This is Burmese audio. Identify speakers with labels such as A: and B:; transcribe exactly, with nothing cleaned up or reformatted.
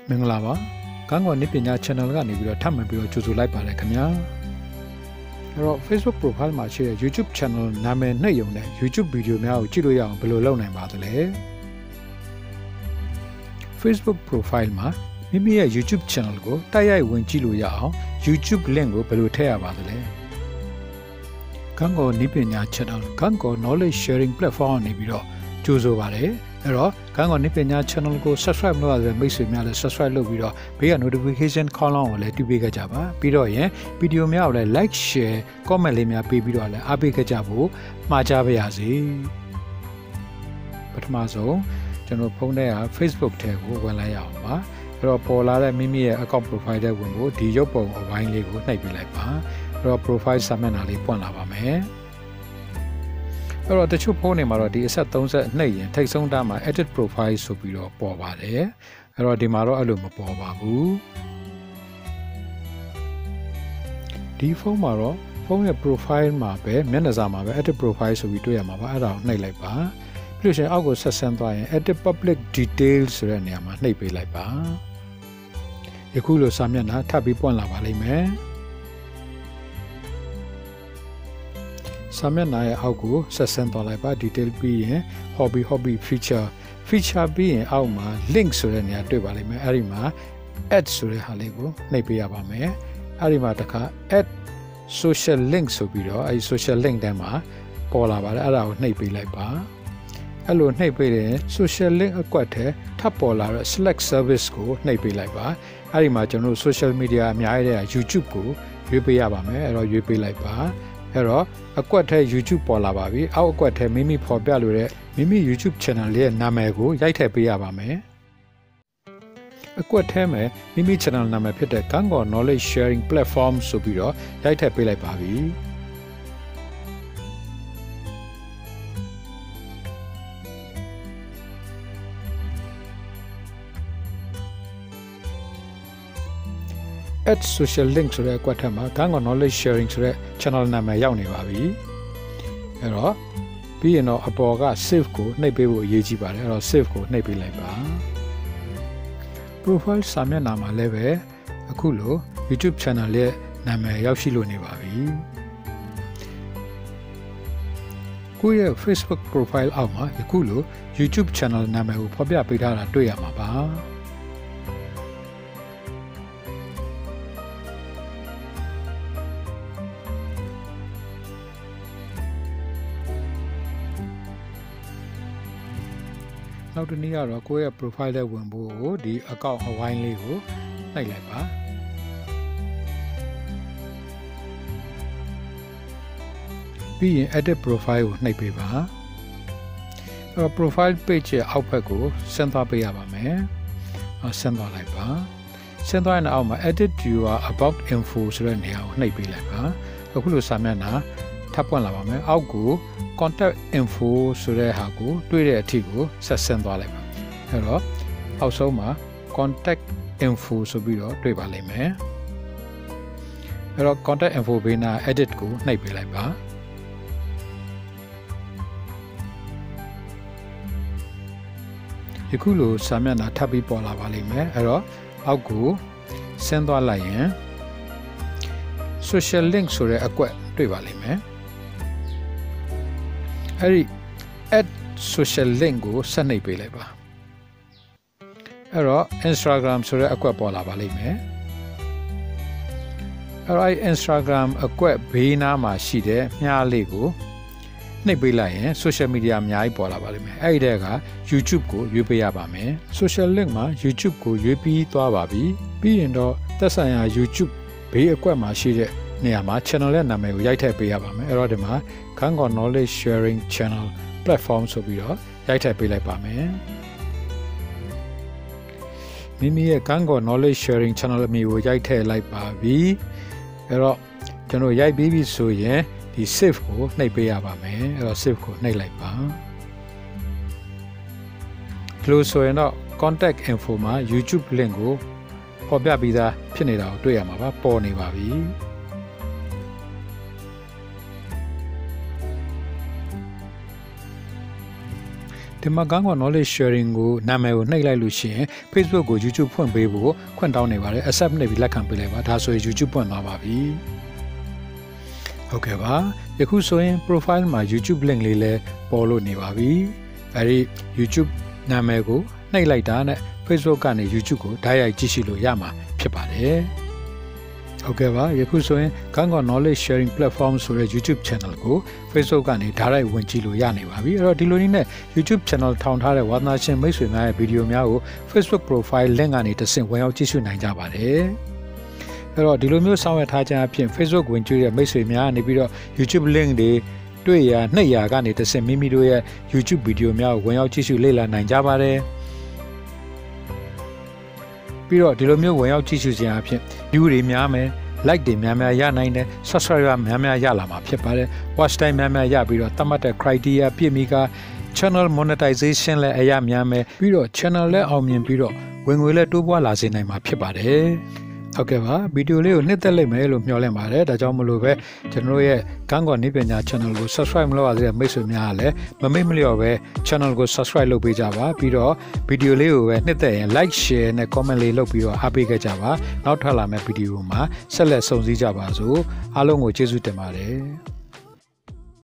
A: မင်္ဂလာပါကန်းကောနိပညာ channel ကနေပြီးတော့ထပ်မံပြီးတော့ကြိုဆိုလိုက်ပါတယ်ခင်ဗျာအဲ့တော့ Facebook profile မှာရှိတဲ့ YouTube channel နာမည်နှိပ်ရုံနဲ့ YouTube ဗီဒီယိုများကိုကြည့်လို့ရအောင်ဘယ်လိုလုပ်နိုင်ပါသလဲ Facebook profile မှာမိမိရဲ့ YouTube channel ကိုတိုက်ရိုက်ဝင်ကြည့်လို့ရအောင် YouTube link ကိုဘယ်လိုထည့်ရပါသလဲကန်းကောနိပညာ channel ကန်းကော knowledge sharing platform နေပြီးတော့ကြိုဆိုပါတယ်အဲ့တော့ကန်းကောနိပညာ channel ကို subscribe လုပ်ရတဲ့မိတ်ဆွေများလည်း subscribe လုပ်ပြီးတော့ဘေးက notification ခေါင်းလောင်းကိုလည်းတူပေးခဲ့ကြပါပြီးတော့ရင်ဗီဒီယိုများကိုလည်း like share comment လေးများပေးပြီးတော့လည်းအားပေးခဲ့ကြဖို့မှာကြားပါရစေပထမဆုံးကျွန်တော်ဖုန်းထဲက Facebook ထဲကိုဝင်လိုက်ရအောင်ပါအဲ့တော့ပေါ်လာတဲ့မိမိရဲ့ account profile ထဲဝင်ဖို့ဒီရုပ်ပုံအဝိုင်းလေးကိုနှိပ်ပေးလိုက်ပါအဲ့တော့ profile စာမျက်နှာလေးပွင့်လာပါမယ်အဲ့တော့တချို့ဖုန်းတွေမှာတော့ဒီအဆက်သုံးဆက်နှိပ်ရင်ထိတ်ဆုံးတာမှာ edit profile ဆိုပြီးတော့ပေါ်ပါတယ်အဲ့တော့ဒီမှာတော့အဲ့လိုမပေါ်ပါဘူးဒီဖုန်းမှာတော့ဖုန်းရဲ့ profile မှာပဲမျက်နှာစာမှာပဲ edit profile ဆိုပြီးတွေ့ရမှာပါအဲ့ဒါကိုနှိပ်လိုက်ပါပြီးလို့ရှိရင်အောက်ကိုဆက်ဆန်းသွားရင် edit public details ဆိုတဲ့နေရာမှာနှိပ်ပေးလိုက်ပါယခုလိုစာမျက်နှာထပ်ပြီးပွင့်လာပါလိမ့်မယ်စာမျက်နှာရဲ့အောက်ကိုဆက်ဆန်းသွားလိုက်ပါ detail ပြီးရင် hobby hobby feature feature ပြီးရင်အောက်မှာ link ဆိုတဲ့နေရာတွေ့ပါလိမ့်မယ်အဲ့ဒီမှာ add ဆိုတဲ့ဟာလေးကိုနှိပ်ပေးရပါမယ်အဲ့ဒီမှာတစ်ခါ add social link ဆိုပြီးတော့အဲ့ဒီ social link ထဲမှာပေါ်လာပါတယ်အဲ့ဒါကိုနှိပ်ပေးလိုက်ပါအဲ့လိုနှိပ်ပေးတဲ့ social link အကွက်ထဲထပ်ပေါ်လာတော့ select service ကိုနှိပ်ပေးလိုက်ပါအဲ့ဒီမှာကျွန်တော်တို့ social media အများကြီးတဲ့ YouTube ကိုရွေးပေးရပါမယ်အဲ့တော့ရွေးပေးလိုက်ပါအဲ့တော့အကွက်ထဲ YouTube ပေါ်လာပါပြီအောက်အကွက်ထဲမိမိဖော်ပြလိုတဲ့မိမိ YouTube channel လေးရဲ့နာမည်ကိုရိုက်ထည့်ပေးရပါမယ်အကွက်ထဲမှာမိမိ channel နာမည်ဖြစ်တဲ့ Kantkaw knowledge sharing platform ဆိုပြီးတော့ရိုက်ထည့်ပေးလိုက်ပါပြီadd social link ဆိုတဲ့အကွက်ထက်မှာ Kantkaw knowledge sharing ဆိုတဲ့ channel နာမည်ရောက်နေပါပြီအဲ့တော့ပြီးရင်တော့အပေါ်က save ကိုနှိပ်ပေးဖို့အရေးကြီးပါတယ်အဲ့တော့ save ကိုနှိပ်ပေးလိုက်ပါ profile စာမျက်နှာမှာလည်းပဲအခုလို YouTube channel ရဲ့နာမည်ရောက်ရှိလို့နေပါပြီကိုယ့်ရဲ့ Facebook profile အောက်မှာယခုလို YouTube channel နာမည်ကိုဖော်ပြပေးထားတာတွေ့ရမှာပါနောက်တစ်နည်းကတော့ကိုယ့်ရဲ့ profile ထဲဝင်ဖို့ဒီ account အဝိုင်းလေးကိုနှိပ်လိုက်ပါပြီးရင် edit profile ကိုနှိပ်ပေးပါအဲ့တော့ profile page ရဲ့အောက်ဘက်ကိုဆင်းသွားပေးရပါမယ်ဆင်းသွားလိုက်ပါဆင်းသွားရင်အောက်မှာ edit your about info ဆိုတဲ့နေရာကိုနှိပ်ပေးလိုက်ပါအခုလိုစာမျက်နှာထပ်ပွင့်လာပါမယ်အောက်ကို contact info ဆိုတဲ့ဟာကိုတွေ့တဲ့အထိကိုဆက်ဆင်းသွားလိုက်ပါအဲ့တော့အောက်ဆုံးမှာ contact info ဆိုပြီးတော့တွေ့ပါလိမ့်မယ်အဲ့တော့ contact info ဘေးနာ edit ကိုနှိပ်ပေးလိုက်ပါယခုလိုစာမျက်နှာထပ်ပြီးပေါ်လာပါလိမ့်မယ်အဲ့တော့အောက်ကိုဆင်းသွားလိုက်ရင် social link ဆိုတဲ့အကွက်တွေ့ပါလိမ့်မယ်အဲ့ဒီ add social link ကိုဆက်နှိပ်ပေးလိုက်ပါအဲ့တော့ Instagram ဆိုတဲ့အကွက်ပေါ်လာပါလိမ့်မယ်အဲ့တော့ Instagram အကွက်ဘေးနားမှာရှိတဲ့မြားလေးကိုနှိပ်ပေးလိုက်ရင် social media အများကြီးပေါ်လာပါလိမ့်မယ်အဲ့ဒီတည်းက YouTube ကိုရွေးပေးရပါမယ် social link မှာ YouTube ကိုရွေးပြီးသွားပါပြီပြီးရင်တော့သက်ဆိုင်ရာ YouTube ဘေးအကွက်မှာရှိတဲ့နေရာမှာ channel ရဲ့နာမည်ကိုရိုက်ထည့်ပေးရပါမယ်အဲ့တော့ဒီမှာ Kantkaw knowledge sharing channel platform ဆိုပြီးတော့ရိုက်ထည့်ပေးလိုက်ပါမယ်မိမိရဲ့ Kantkaw knowledge sharing channel အမည်ကိုရိုက်ထည့်လိုက်ပါပြီအဲ့တော့ကျွန်တော်ရိုက်ပြီးပြီဆိုရင်ဒီ save ကိုနှိပ်ပေးရပါမယ်အဲ့တော့ save ကိုနှိပ်လိုက်ပါဒီလိုဆိုရင်တော့ contact info မှာ YouTube link ကိုပေါ်ပြပြီးသားဖြစ်နေတာကိုတွေ့ရမှာပါပေါ်နေပါပြီဒီမှာကောင်းကောင်း knowledge sharing ကိုနာမည်ကိုနှိပ်လိုက်လို့ရှိရင် Facebook ကို YouTube ဖွင့်ပေးဖို့ခွင့်တောင်းနေပါတယ် accept နဲ့ပြီးလက်ခံပေးလိုက်ပါဒါဆိုရင် YouTube ဖွင့်သွားပါပြီဟုတ်ကဲ့ပါယခုဆိုရင် profile မှာ YouTube link လေးလည်းပေါ်လို့နေပါပြီအဲဒီ YouTube နာမည်ကိုနှိပ်လိုက်တာနဲ့ Facebook ကနေ YouTube ကိုဓာတ်ရိုက်ကြည့်ရှုလို့ရမှာဖြစ်ပါတယ်ဟုတ်ကဲ့ပါယခုဆိုရင်ကောင်းကောင်း knowledge sharing platform ဆိုတဲ့ YouTube channel ကို Facebook ကနေဓာတ်ရိုက်ဝင်ကြည့်လို့ရနေပါပြီအဲ့တော့ဒီလိုနည်းနဲ့ YouTube channel ထောင်ထားတဲ့ဝါသနာရှင်မိတ်ဆွေများရဲ့ဗီဒီယိုများကို Facebook profile link ကနေတဆင့်ဝင်ရောက်ကြည့်ရှုနိုင်ကြပါတယ်အဲ့တော့ဒီလိုမျိုးဆောင်ရွက်ထားခြင်းအပြင် Facebook ဝင်ကြည့်တဲ့မိတ်ဆွေများကနေပြီးတော့ YouTube link တွေတွေ့ရနှိပ်ရကနေတဆင့်မိမိတို့ရဲ့ YouTube ဗီဒီယိုများကိုဝင်ရောက်ကြည့်ရှုလေ့လာနိုင်ကြပါတယ်ပြီးတော့ဒီလိုမျိုးဝင်ရောက်ကြည့်ရှုခြင်းအဖြစ် view တွေများမယ် like တွေများများရနိုင်တယ် subscriber များများရလာမှာဖြစ်ပါတယ် watch time များများရပြီးတော့သတ်မှတ်တဲ့ criteria ပြည့်မီက channel monetization လည်းအရများမယ်ပြီးတော့ channel လည်းအောင်မြင်ပြီးတော့ဝင်ငွေလည်းတိုးပွားလာစေနိုင်မှာဖြစ်ပါတယ်ဟုတ်ကဲ့ပါဗီဒီယိုလေးကိုနှစ်သက်လိုက်မယ်လို့မျှော်လင့်ပါတယ်ဒါကြောင့်မလို့ပဲကျွန်တော်ရဲ့ကောင်းကောင်းနည်းပညာ channel ကို subscribe မလုပ်ရသေးတဲ့မိတ်ဆွေများကလည်းမမေ့မလျော့ပဲ channel ကို subscribe လုပ်ပေးကြပါပြီးတော့ဗီဒီယိုလေးကိုပဲနှစ်သက်ရင် like share နဲ့ comment လေးလုပ်ပြီးတော့အားပေးခဲ့ကြပါနောက်ထပ်လာမယ့်ဗီဒီယိုမှာဆက်လက်ဆုံစည်းကြပါစို့အားလုံးကိုကျေးဇူးတင်ပါတယ်